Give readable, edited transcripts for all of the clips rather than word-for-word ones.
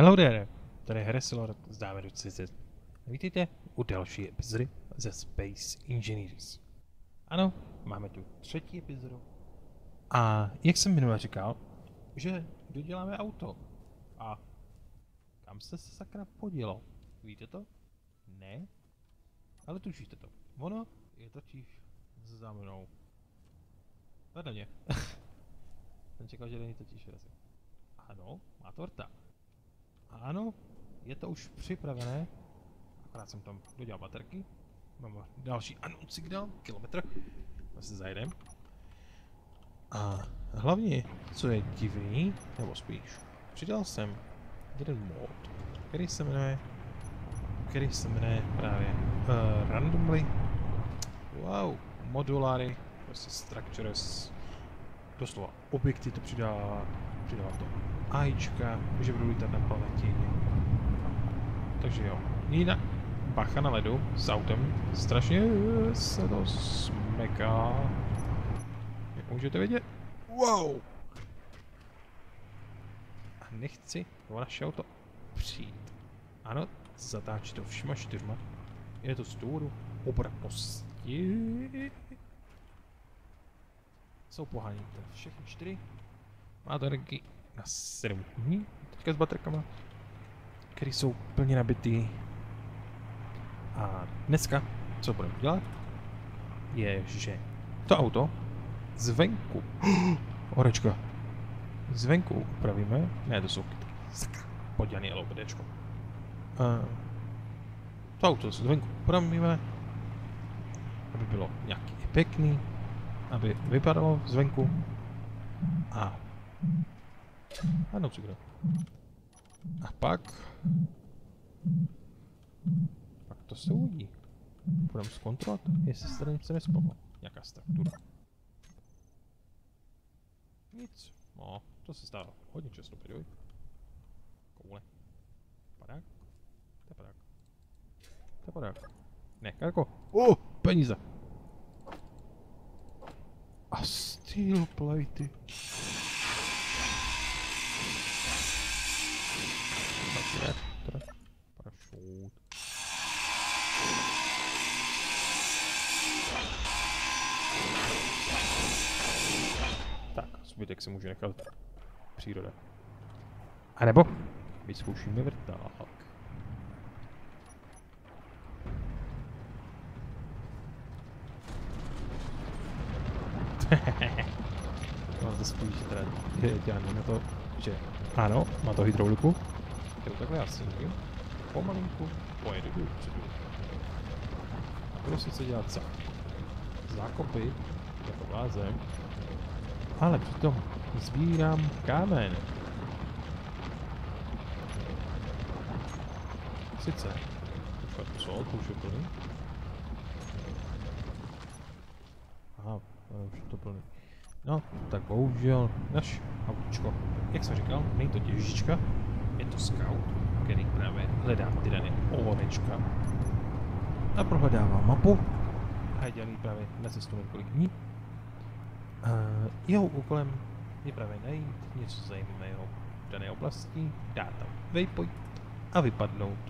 Hello there, tady je Hresilor z Dávedu.cz. Vítejte u další epizody ze Space Engineers. Ano, máme tu třetí epizodu. A jak jsem minule říkal, že doděláme auto. A kam jste se sakra podělo? Víte to? Ne? Ale tušíte to. Ono je totiž za mnou. Vedle mě. Jsem čekal, že není totiž razí. Ano, má torta. Ano, je to už připravené. Akorát jsem tam dodělal baterky. Mám další signál, kilometr. Zase zajedem. A hlavně, co je divný, nebo spíš, přidal jsem jeden mod, který se jmenuje právě randomly. Wow, moduláry, prostě structures, doslova objekty to přidává to AIčka, že budu lítat na planetě. Takže jo, jinak bacha na ledu s autem, strašně se to smeká. Jak můžete vidět? Wow! A nechci o naše auto přijít. Ano, zatáčí to všema čtyřma. Je to z důvodu obratnosti. Jsou poháněny všechny čtyři. Má to energii na 7 dní, teďka s baterkama, které jsou plně nabitý. A dneska, co budeme dělat, je, že to auto zvenku, horečka, zvenku upravíme, ne, to jsou kytky, podělaný LOPDčko. To auto zvenku upravíme, aby bylo nějaký pěkný, aby vypadalo zvenku a ano, přijde. A pak to se uvidí. Budeme zkontrolovat, jestli se tady něco nespalo. Nějaká struktura. Nic. No, to se stává hodně často, pojď. Koule. Padák? To je padák. To je padák. Ne, Karko. Peníze. A steel platey. Parašut. Tak, zbytek se může nechat příroda. A nebo vyzkoušíme vrtálek. No to spíš teda dělaný na to, že ano, má to hydrauliku, kterou takhle já snížím, pomalinku pojedu dopředu. A budu sice dělat zákopy, jako blázen, ale přitom sbírám kámen. Sice, co, to už je plný? Aha, už je to plný. No, tak bohužel naš autičko, jak jsem říkal, není to těžička, je to scout, který právě hledá ty dané ovonečka a prohledává mapu a je dělaný právě na cestu několik dní. Jeho úkolem je právě najít něco zajímavého v dané oblasti, dát tam waypoint a vypadnout.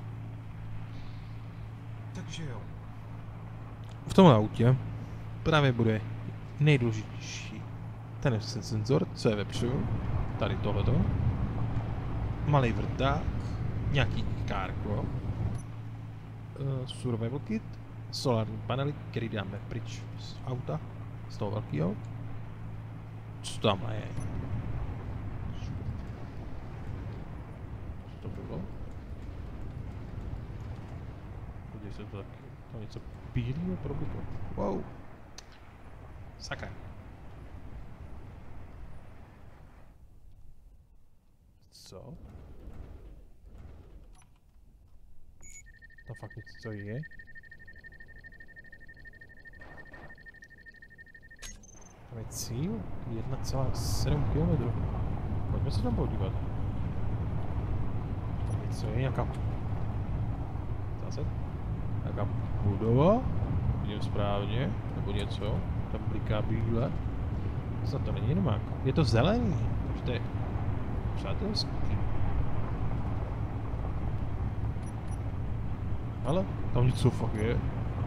Takže jo. V tomhle autě právě bude nejdůležitější ten senzor, co je vepředu, tady tohleto, malý vrták, nějaký kárko, survival kit, solární panely, který dáme pryč z auta, z toho velkého. Co tamhle je? Co to bylo? Podívej se to taky, tam něco bílého probudlo. Wow! Sakra. Co? To fakt něco je? Tam je cíl 1,7 km. Pojďme se tam podívat. Tam něco je, nějaká... Zase? Nějaká budova? Vidím správně? Nebo něco? Tam bliká bíle. Snad to není jenom jako. Je to zelený, takže to je přátelský. Ale tam něco fakt je.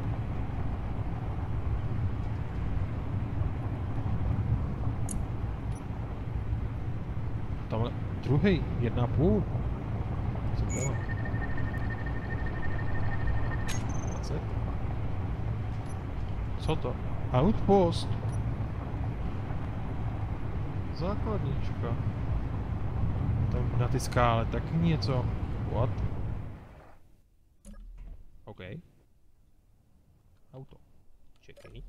Tamhle druhý, 1,5. Co to bylo? 20. Co to? Outpost. Základnička. Tam na ty skále taky něco. What? OK. Auto. Čekej.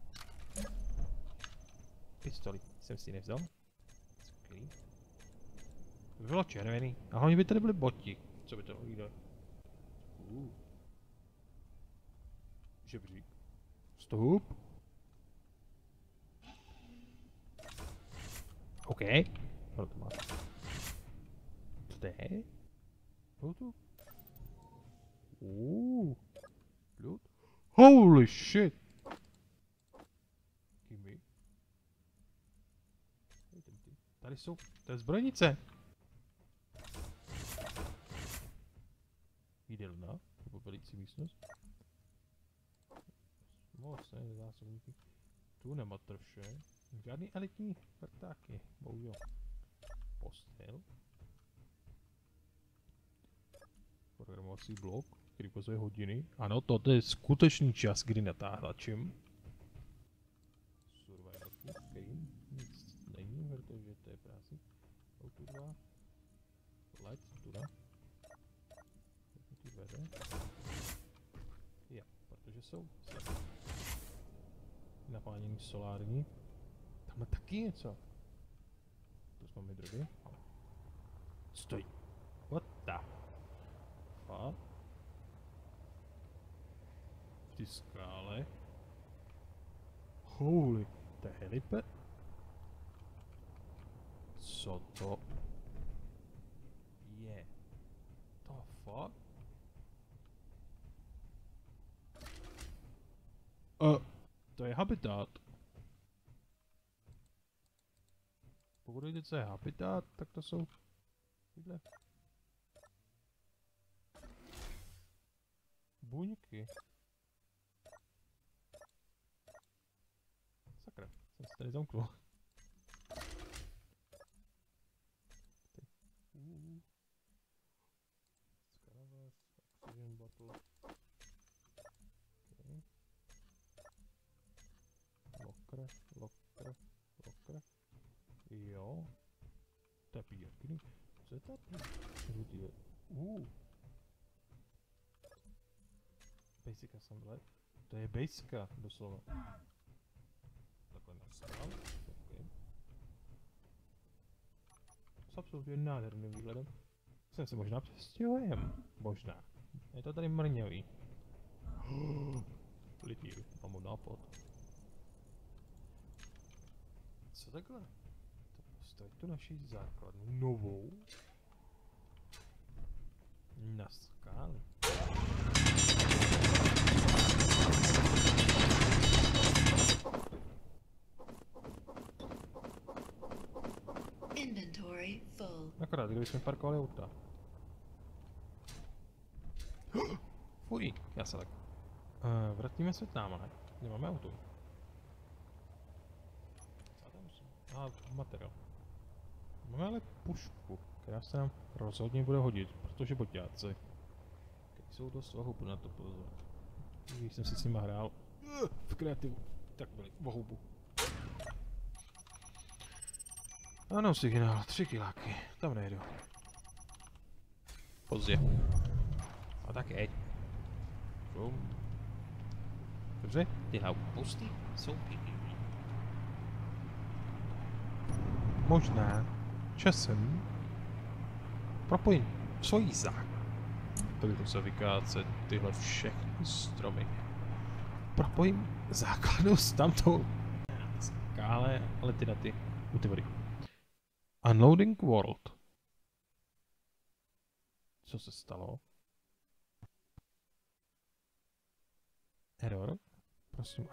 Pistoli jsem si nevzal. Skvělý. To by bylo červený. A hlavně by tady byly boti. Co by to hlídalo? Žebřík. Vstup. OK. Co to má? Co to je? Bluetooth? Bluetooth? Holy shit! Gimme. Tady jsou, to je zbrojnice. Jídelna, nebo velící místnost. Moc, ne, zásobníky. Tu nematrše. Žádný elitní vrtáky, bohužel. Postel. Programovací blok, který ukazuje hodiny. Ano, toto je skutečný čas, kdy natáhlačem. Survival kit, který nic není, protože to je práci. Auto 2. Light, tuda. Ty dveře. Jo, protože jsou napáněný solární. Tam je taky něco. Tu jsme mi drogy. Stoj. What the fuck? V té skále. Holy, to je helipad? Co to je? The fuck? To je habitat. Pokud jde, co je habitat, tak to jsou tyhle buňky. Sakra, jsem se tady zamknul. Scaravas, oxygen bottle. Okay. Locker. Jo. To je píjerky. Co je to? Basic assembly. To je basica, doslova. Takhle nastavil. Okay. S absolutně nádherným výhledem. Jsem se možná přestěhujem. Možná. Je to tady mrňavý. Litýr, mám nápad. Co takhle? To postavit tu naši základnu novou na skále. Inventory full. Akorát, kdybychom parkovali auta. Fuj, já se tak. Vrátíme se tam, ne? Nemáme auto. A materiál. Máme ale pušku, která se nám rozhodně bude hodit, protože boťáci jsou dost ohubu na to pozor. Když jsem si s nima hrál v kreativu, tak byli ohubu. Ano, signál, 3 kiláky, tam nejdu. Pozdě. A tak jeď. Dobře, tyhle pusty jsou pěkný. Možná časem propojím svojí to se vykácet tyhle všechny stromy. Propojím základnu s tamtou skále, ale ty na ty u ty vody. Unloading world. Co se stalo? Error? Prosím.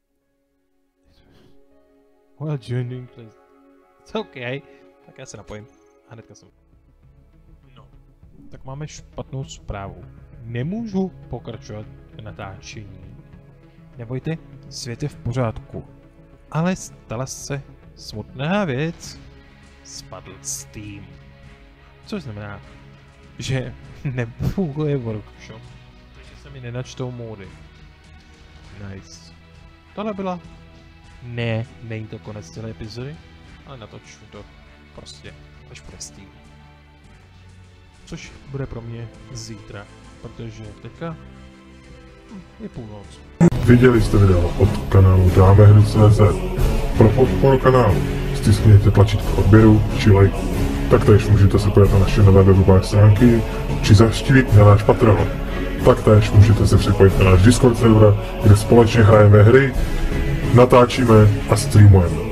Well, joining place. It's okay. Tak já se napojím. A hnedka jsem. No. Tak máme špatnou zprávu. nemůžu pokračovat v natáčení. Nebojte, svět je v pořádku. Ale stala se smutná věc. Spadl Steam. Což znamená, že nefunguje workshop, takže se mi nenačtou módy. Nice. Tohle byla... Ne, není to konec celé epizody, ale natoču to prostě, až bude Steam. Což bude pro mě zítra, protože teďka je půlnoc. Viděli jste video od kanálu Dámehry.cz. Pro podporu kanálu stiskněte tlačítko odběru či lajku. Taktéž můžete se podívat na naše nové webové stránky či zavštívit na náš Patreon. Taktéž můžete se připojit na náš Discord server, kde společně hrajeme hry, natáčíme a streamujeme.